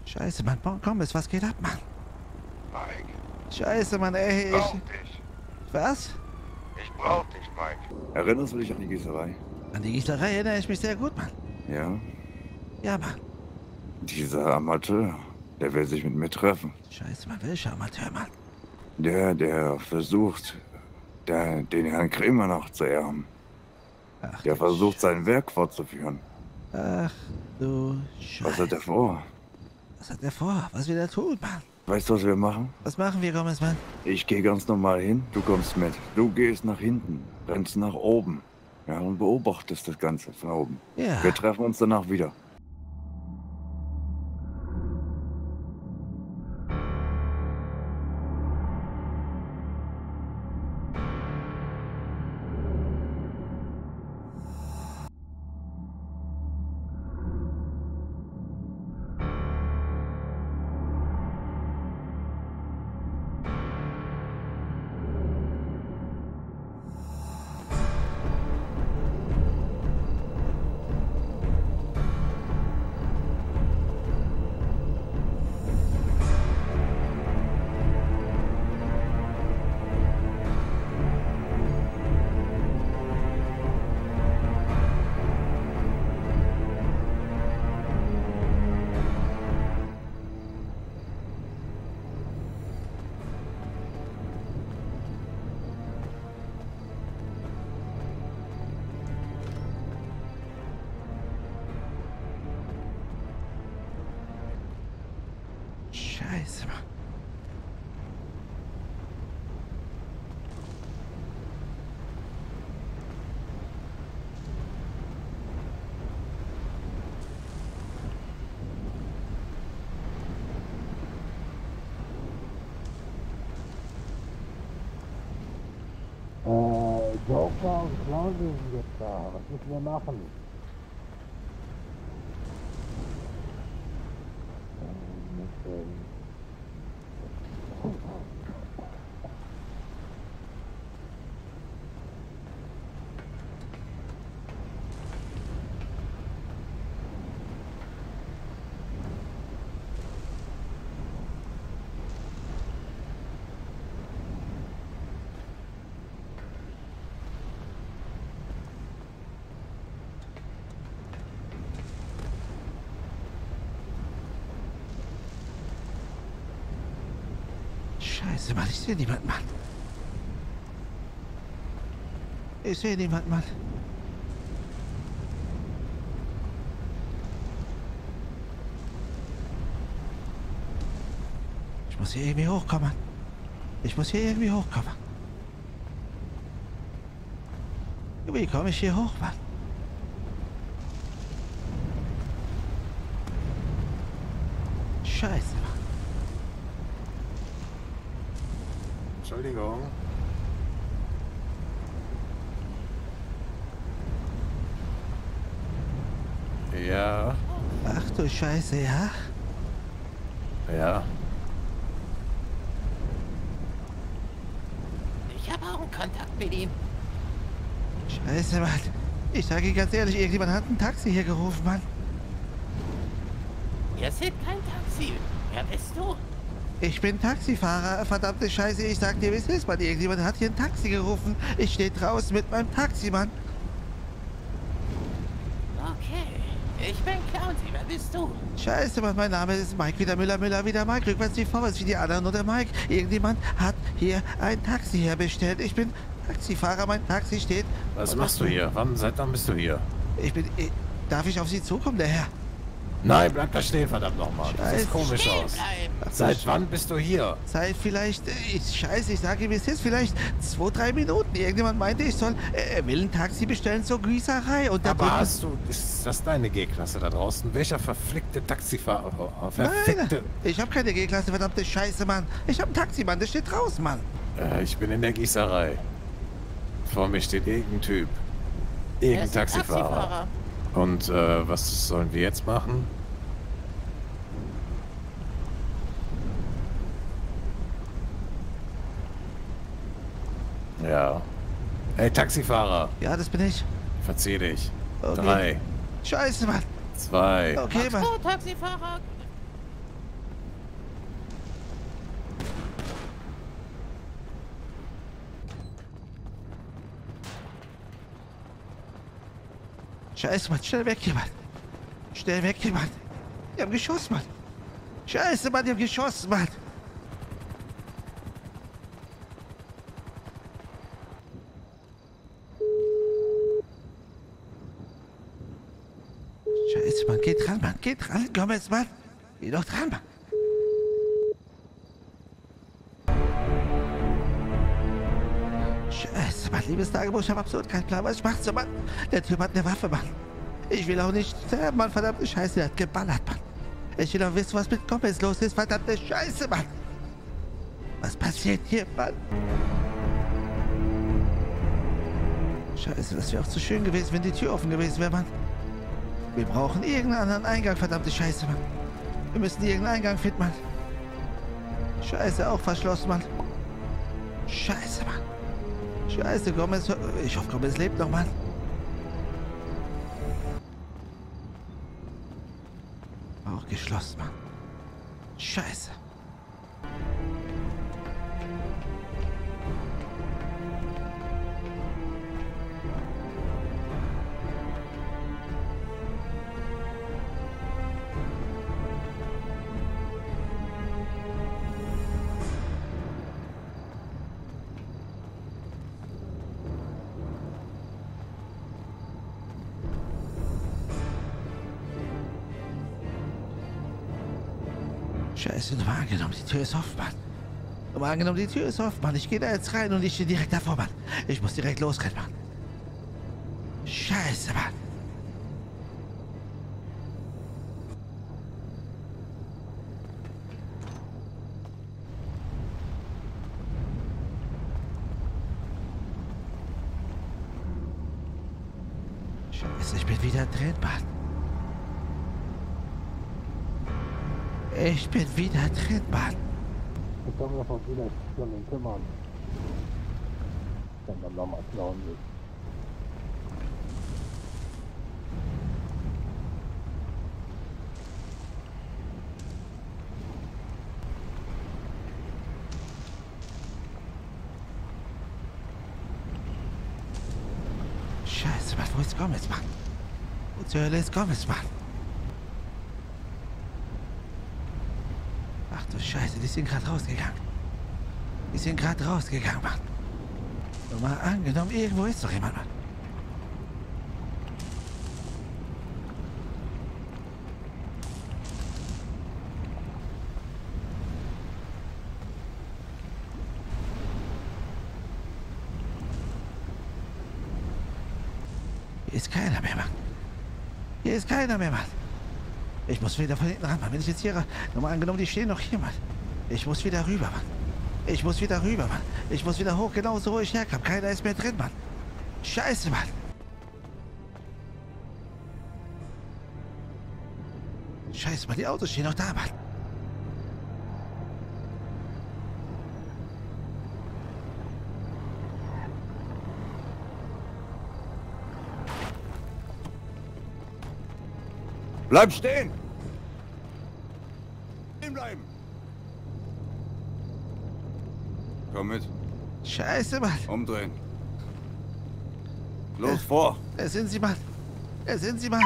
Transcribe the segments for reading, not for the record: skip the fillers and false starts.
Scheiße, Mann. Komm, was geht ab, Mann? Mike. Scheiße, Mann, ey. Ich brauch dich. Was? Ich brauch dich, Mike. Erinnerst du dich an die Gießerei? An die Gießerei erinnere ich mich sehr gut, Mann. Ja? Ja, Mann. Dieser Amateur, der will sich mit mir treffen. Scheiße, Mann, welcher Amateur, Mann? Der versucht, den Herrn Krämer noch zu erben. Ach, Der versucht, sein Werk fortzuführen. Ach, du Scheiße. Was hat er vor? Was hat er vor? Was will er tun, Mann? Weißt du, was wir machen? Was machen wir, Gomez, Mann? Ich gehe ganz normal hin, du kommst mit. Du gehst nach hinten, rennst nach oben. Ja, und beobachtest das Ganze von oben. Ja. Wir treffen uns danach wieder. Scheiße, Mann. Joker und Clown sind jetzt da. Was müssen wir machen? Scheiße, Mann, ich sehe niemanden, Mann. Ich sehe niemanden, Mann. Ich muss hier irgendwie hochkommen. Ich muss hier irgendwie hochkommen. Wie komme ich hier hoch, Mann? Scheiße, Mann. Entschuldigung. Ja. Ach du Scheiße, ja? Ja. Ich habe auch einen Kontakt mit ihm. Scheiße, Mann. Ich sage Ihnen ganz ehrlich, irgendjemand hat ein Taxi hier gerufen, Mann. Wir sind kein Taxi. Wer bist du? Ich bin Taxifahrer, verdammte Scheiße. Ich sag dir, wie es ist, Mann. Irgendjemand hat hier ein Taxi gerufen. Ich stehe draußen mit meinem Taxi, Mann. Okay. Ich bin Clownsy. Wer bist du? Scheiße, Mann. Mein Name ist Mike. Wieder Müller, wieder Mike. Rückwärts wie vorwärts wie die anderen oder Mike. Irgendjemand hat hier ein Taxi herbestellt. Ich bin Taxifahrer. Mein Taxi steht... Was machst du hier? Seit wann bist du hier? Darf ich auf Sie zukommen, der Herr? Nein, bleib da stehen, verdammt nochmal. Das Scheiße. sieht komisch Stehen aus. bleiben. Seit wann bist du hier? Seit vielleicht... Scheiße, ich sage ihm, wie es ist. Vielleicht 2-3 Minuten. Irgendjemand meinte, ich soll... Er will ein Taxi bestellen zur Gießerei. Und Aber hast du... Ist das deine G-Klasse da draußen? Welcher verflickte Taxifahrer? Verfickte... Nein, ich habe keine G-Klasse, verdammte Scheiße, Mann. Ich habe ein Taxi, Mann. Das steht draußen, Mann. Ich bin in der Gießerei. Vor mir steht irgendein Typ. Er Irgendein ist ein Taxifahrer. Und was sollen wir jetzt machen? Ja. Hey, Taxifahrer. Ja, das bin ich. Verzieh dich. Okay. 3, Scheiße, Mann. 2, Okay, Mann. Oh, Taxifahrer. Scheiße, Mann, schnell weg hier, Mann. Schnell weg hier, Mann. Die haben geschossen, Mann. Scheiße, Mann, die haben geschossen, Mann. Scheiße, Mann, geht dran, Mann, geht dran. Komm jetzt, Mann. Geh doch dran, Mann. Scheiße, Mann, liebes Tagebuch, ich hab absolut keinen Plan, was ich mache so, Mann. Der Typ hat eine Waffe, Mann. Ich will auch nicht sterben, Mann, verdammte Scheiße, der hat geballert, Mann. Ich will auch wissen, was mit Gomez los ist, verdammte Scheiße, Mann. Was passiert hier, Mann? Scheiße, das wäre auch zu schön gewesen, wenn die Tür offen gewesen wäre, Mann. Wir brauchen irgendeinen anderen Eingang, verdammte Scheiße, Mann. Wir müssen irgendeinen Eingang finden, Mann. Scheiße, auch verschlossen, Mann. Scheiße, Mann. Scheiße, Gomez. Ich hoffe, Gomez lebt noch, Mann. Auch geschlossen, Mann. Scheiße. Scheiße, nur mal angenommen, die Tür ist offen, Mann. Nur mal angenommen, die Tür ist offen, Mann. Ich gehe da jetzt rein und ich stehe direkt davor, Mann. Ich muss direkt losrennen, Mann. Scheiße, Mann. Scheiße, ich bin wieder drin, Mann. Ich bin wieder drin, Mann. Ich kann mich davon wieder Stunden kümmern. Wenn man nochmal klauen will. Scheiße, Mann, wo ist Gomez, Mann? Wo zur Hölle ist Gomez, Mann? Ach du Scheiße, die sind gerade rausgegangen. Die sind gerade rausgegangen, Mann. Nur mal angenommen, irgendwo ist doch jemand, Mann. Hier ist keiner mehr, Mann. Hier ist keiner mehr, Mann. Ich muss wieder von hinten ran, Mann. Wenn ich jetzt hier... Nur mal angenommen, die stehen noch hier, Mann. Ich muss wieder rüber, Mann. Ich muss wieder rüber, Mann. Ich muss wieder hoch, genauso wo ich herkam. Keiner ist mehr drin, Mann. Scheiße, Mann. Scheiße, Mann. Die Autos stehen noch da, Mann. Bleib stehen! Stehen bleiben! Komm mit. Scheiße, Mann. Umdrehen. Los, vor! Wer sind Sie, Mann? Wer sind Sie, Mann?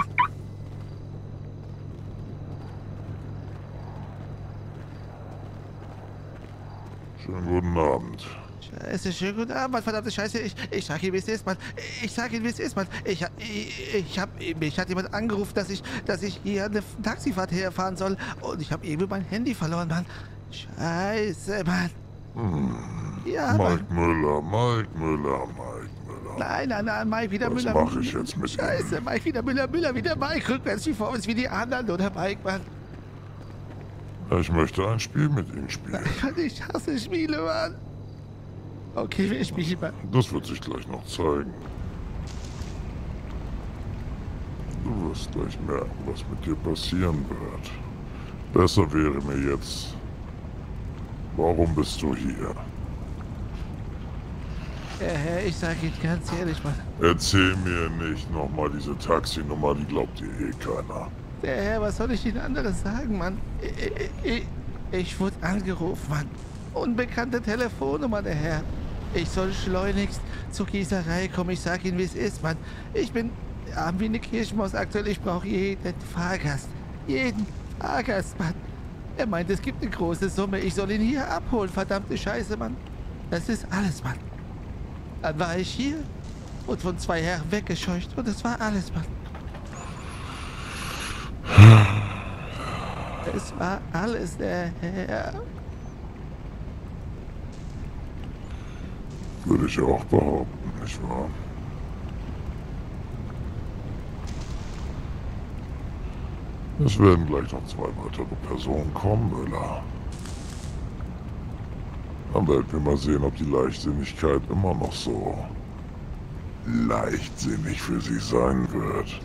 Schönen guten Abend. Scheiße, schönen guten Abend, Mann. Verdammte Scheiße. Ich sag Ihnen, wie es ist, Mann. Ich sag Ihnen, wie es ist, Mann. Mich hat jemand angerufen, dass ich hier eine Taxifahrt herfahren soll. Und ich habe eben mein Handy verloren, Mann. Scheiße, Mann. Ja, Mike Mann. Müller. Nein, Mike, wieder Was Müller. mache ich jetzt mit Scheiße, Mike, wieder Müller, wieder Mike. Rückwärts wie vorwärts wie die anderen, oder Mike, Mann? Ich möchte ein Spiel mit Ihnen spielen. Ich hasse Spiele, Mann. Okay, wir spielen, Mann. Das wird sich gleich noch zeigen. Du wirst gleich merken, was mit dir passieren wird. Besser wäre mir jetzt... Warum bist du hier? Herr, ich sag Ihnen ganz ehrlich, Mann. Erzähl mir nicht nochmal diese Taxinummer, die glaubt dir eh keiner. Der Herr, was soll ich Ihnen anderes sagen, Mann? Ich wurde angerufen, Mann. Unbekannte Telefonnummer, der Herr. Ich soll schleunigst zur Gießerei kommen. Ich sag Ihnen, wie es ist, Mann. Ich bin arm wie eine Kirschmaus aktuell. Ich brauche jeden Fahrgast. Jeden Fahrgast, Mann. Er meint, es gibt eine große Summe. Ich soll ihn hier abholen. Verdammte Scheiße, Mann. Das ist alles, Mann. Dann war ich hier und von 2 Herren weggescheucht. Und das war alles, Mann. Es war alles der Herr. Würde ich auch behaupten, nicht wahr? Es werden gleich noch 2 weitere Personen kommen, Müller. Dann werden wir mal sehen, ob die Leichtsinnigkeit immer noch so leichtsinnig für sie sein wird.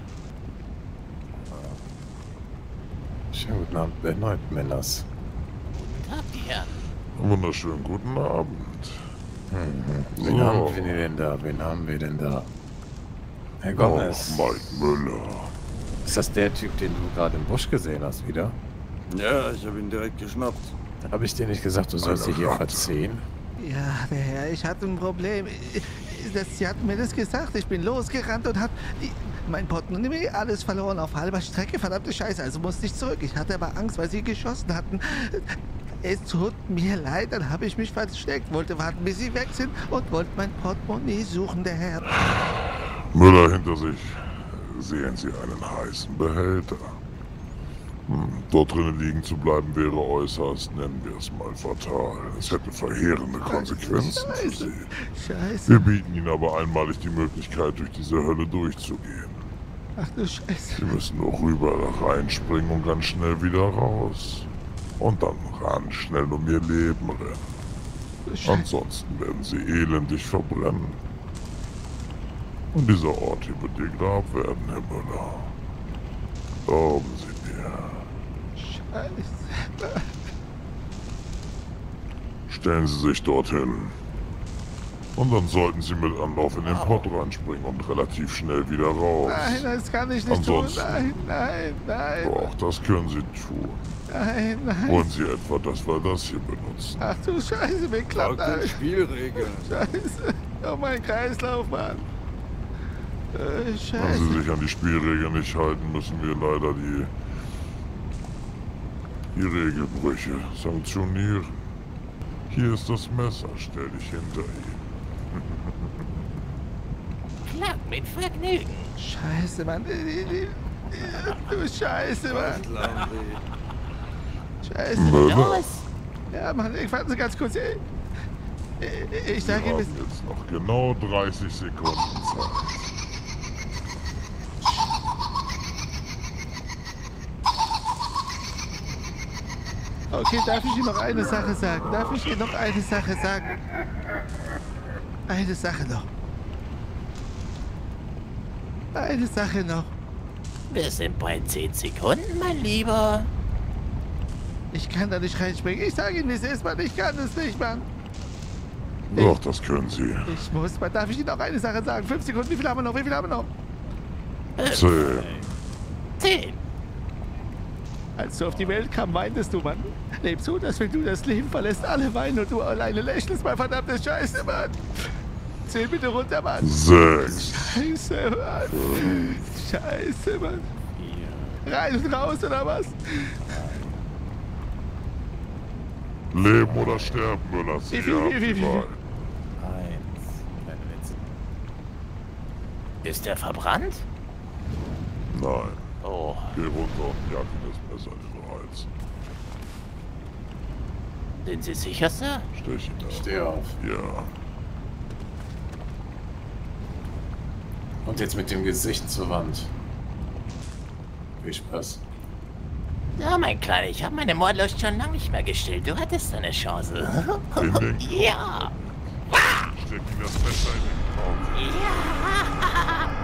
Schönen guten Abend, erneut, Männers. Guten Tag, die Herren. Wunderschönen guten Abend. Wen haben wir denn da? Wen haben wir denn da? Herr Gomez. Mike Müller. Ist das der Typ, den du gerade im Busch gesehen hast, wieder? Ja, ich habe ihn direkt geschnappt. Habe ich dir nicht gesagt, du sollst dich hier verziehen? Ja, der Herr, ich hatte ein Problem. Sie hatten mir das gesagt. Ich bin losgerannt und habe mein Portemonnaie alles verloren auf halber Strecke. Verdammte Scheiße, also musste ich zurück. Ich hatte aber Angst, weil sie geschossen hatten. Es tut mir leid, dann habe ich mich versteckt, wollte warten, bis sie weg sind und wollte mein Portemonnaie suchen, der Herr. Müller hinter sich. Sehen Sie einen heißen Behälter. Dort drinnen liegen zu bleiben wäre äußerst, nennen wir es mal, fatal. Es hätte verheerende Konsequenzen für Sie. Scheiße. Wir bieten Ihnen aber einmalig die Möglichkeit, durch diese Hölle durchzugehen. Ach du Scheiße. Sie müssen nur rüber da reinspringen und ganz schnell wieder raus. Und dann ran schnell um Ihr Leben rennen. Ansonsten werden Sie elendig verbrennen. Und dieser Ort hier wird Ihr Grab werden, Herr Müller. Glauben Sie mir. Scheiße. Stellen Sie sich dorthin. Und dann sollten Sie mit Anlauf in den Pott reinspringen und relativ schnell wieder raus. Nein, das kann ich nicht Ansonsten- tun. Nein. Doch, das können Sie tun. Nein. Wollen Sie etwa, dass wir das hier benutzen? Ach du Scheiße, mir klappt Folgt den alles. Spielregeln. Scheiße. Oh, mein Kreislauf, Mann. Wenn Sie Scheiße. sich an die Spielregeln nicht halten, müssen wir leider die Regelbrüche sanktionieren. Hier ist das Messer, stell dich hinter ihn. Klar, mit Vergnügen. Scheiße, Mann. Du Scheiße, Mann. Scheiße. Müller, Los! Ja, Mann, ich warte ganz kurz. Ich wir sage ihm, haben jetzt noch genau 30 Sekunden Zeit. okay, darf ich Ihnen noch eine Sache sagen? Darf ich Ihnen noch eine Sache sagen? Eine Sache noch. Eine Sache noch. Wir sind bei 10 Sekunden, mein Lieber. Ich kann da nicht reinspringen. Ich sage Ihnen, wie es ist, Mann. Ich kann es nicht, Mann. Doch, das können Sie. Ich muss, Mann. Darf ich Ihnen noch eine Sache sagen? 5 Sekunden. Wie viel haben wir noch? Wie viel haben wir noch? 10. 10. Als du auf die Welt kam, weintest du, Mann. Leb so, dass wenn du das Leben verlässt, alle weinen und du alleine lächelst, mein verdammte Scheiße, Mann. Zähl bitte runter, Mann. 6. Scheiße, Mann. Scheiße, Mann. Rein und raus, oder was? Leben oder sterben, Müller. Sie Wie viel, haben wie viel, die wie viel? Wahl. 1. Keine Witze. Ist er verbrannt? Nein. Oh, Geh runter und jag ihm das Messer in den Hals. sind Sie sicher, Sir? Stech ihn ab. Steh auf. Ja. Und jetzt mit dem Gesicht zur Wand. Viel Spaß. Ja, mein Kleiner, ich habe meine Mordlust schon lange nicht mehr gestillt. Du hattest eine Chance. Den Ding. Ja! Steck ihm das Messer in den Kopf. Ja!